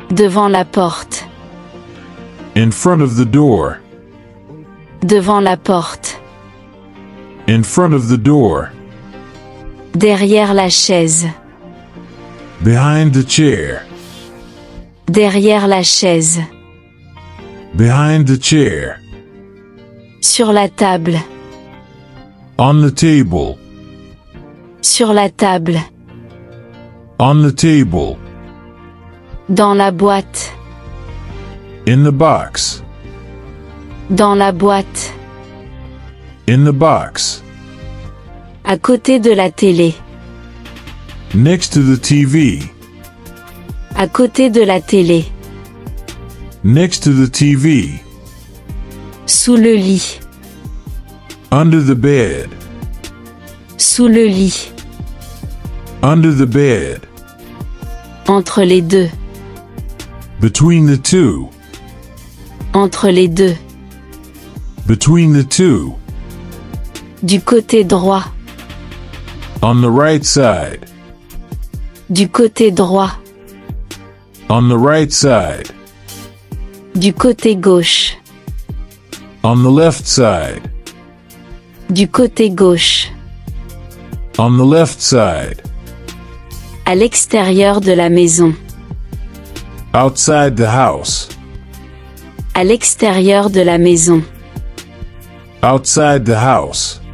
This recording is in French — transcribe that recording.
Devant la porte. In front of the door. Devant la porte. In front of the door. Derrière la chaise. Behind the chair. Derrière la chaise. Behind the chair. Sur la table. On the table. Sur la table. On the table. Dans la boîte. In the box. Dans la boîte. In the box. À côté de la télé. Next to the TV. À côté de la télé. Next to the TV. Sous le lit. Under the bed. Sous le lit. Under the bed. Entre les deux. Between the two. Entre les deux. Between the two. Du côté droit. On the right side. Du côté droit. On the right side. Du côté gauche. On the left side. Du côté gauche. On the left side. À l'extérieur de la maison. Outside the house. À l'extérieur de la maison. Outside the house.